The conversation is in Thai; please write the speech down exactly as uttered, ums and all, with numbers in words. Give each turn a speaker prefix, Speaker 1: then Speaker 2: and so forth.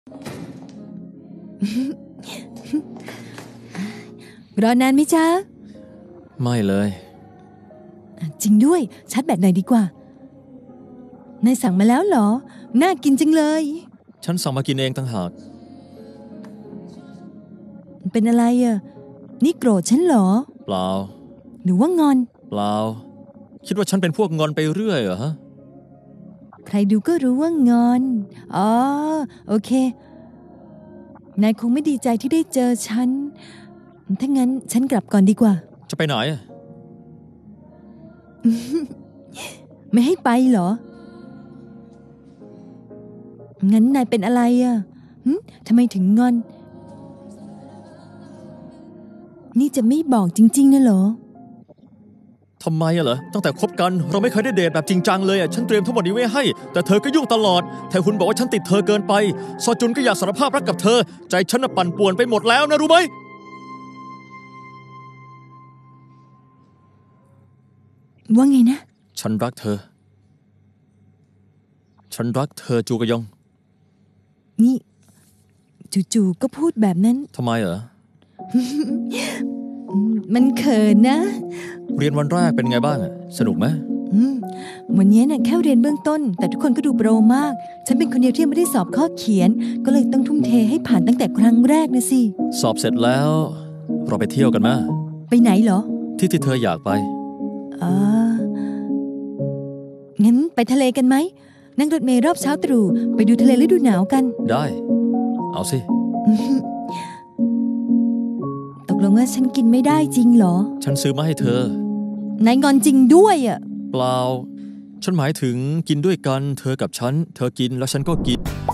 Speaker 1: รอนานไหมจ๊ะ
Speaker 2: ไม่เลย
Speaker 1: จริงด้วยชาร์จแบตหน่อยดีกว่านายสั่งมาแล้วเหรอน่ากินจังเลย
Speaker 2: ฉันสั่งมากินเองต่างหาก
Speaker 1: เป็นอะไรอ่ะนี่โกรธฉันเหรอ
Speaker 2: เปล่า
Speaker 1: หรือว่างอน
Speaker 2: เปล่าคิดว่าฉันเป็นพวกงอนไปเรื่อยเหรอฮะ
Speaker 1: ใครดูก็รู้ว่างอนอ๋อโอเคนายคงไม่ดีใจที่ได้เจอฉันถ้างั้นฉันกลับก่อนดีกว่า
Speaker 2: จะไปไหน
Speaker 1: ไม่ให้ไปเหรองั้นนายเป็นอะไรอ่ะทำไมถึงงอนนี่จะไม่บอกจริงๆนะเหรอ
Speaker 2: ทำไมอะเหรอตั้งแต่คบกันเราไม่เคยได้เดทแบบจริงจังเลยอะฉันเตรียมทั้งหมดนี้ไว้ให้แต่เธอก็ยุ่งตลอดแถมคุณบอกว่าฉันติดเธอเกินไปซอจุนก็อยากสารภาพรักกับเธอใจฉันน่ะปั่นป่วนไปหมดแล้วนะรู้ไหม
Speaker 1: ว่าไงนะ
Speaker 2: ฉันรักเธอฉันรักเธอจูกยอง
Speaker 1: นี่จู่ๆก็พูดแบบนั้น
Speaker 2: ทำไมเหรอ
Speaker 1: มันเขินนะ
Speaker 2: เรียนวันแรกเป็นไงบ้างสนุกไหม
Speaker 1: วันนี้น่ะแค่เรียนเบื้องต้นแต่ทุกคนก็ดูโปรมากฉันเป็นคนเดียวที่ไม่ได้สอบข้อเขียนก็เลยต้องทุ่มเทให้ผ่านตั้งแต่ครั้งแรกนะสิ
Speaker 2: สอบเสร็จแล้วเราไปเที่ยวกันมั้ย
Speaker 1: ไปไหนเหรอ
Speaker 2: ที่ที่เธออยากไป
Speaker 1: อ๋องั้นไปทะเลกันไหมนั่งรถเมล์รอบเช้าตรู่ไปดูทะเลฤดูหนาวกัน
Speaker 2: ได้เอาสิ
Speaker 1: ตกลงว่าฉันกินไม่ได้จริงเหรอ
Speaker 2: ฉันซื้อมาให้เธ
Speaker 1: อนายงอนจริงด้วยอ่ะ
Speaker 2: เปล่าฉันหมายถึงกินด้วยกันเธอกับฉันเธอกินแล้วฉันก็กิน